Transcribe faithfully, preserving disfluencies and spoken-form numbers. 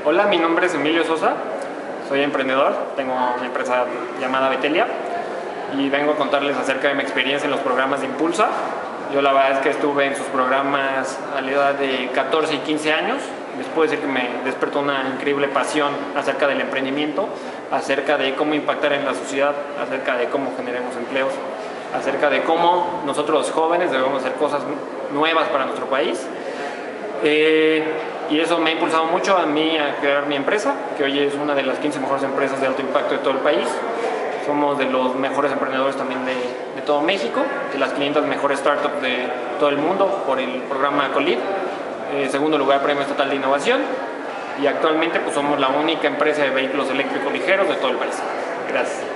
Hola, mi nombre es Emilio Sosa, soy emprendedor, tengo una empresa llamada Betelia y vengo a contarles acerca de mi experiencia en los programas de Impulsa. Yo la verdad es que estuve en sus programas a la edad de catorce y quince años. Les puedo decir que me despertó una increíble pasión acerca del emprendimiento, acerca de cómo impactar en la sociedad, acerca de cómo generemos empleos, acerca de cómo nosotros los jóvenes debemos hacer cosas nuevas para nuestro país. Eh, y eso me ha impulsado mucho a mí a crear mi empresa, que hoy es una de las quince mejores empresas de alto impacto de todo el país. Somos de los mejores emprendedores también de, de todo México, de las quinientas mejores startups de todo el mundo por el programa Colib, eh, segundo lugar Premio Estatal de Innovación, y actualmente pues somos la única empresa de vehículos eléctricos ligeros de todo el país. Gracias.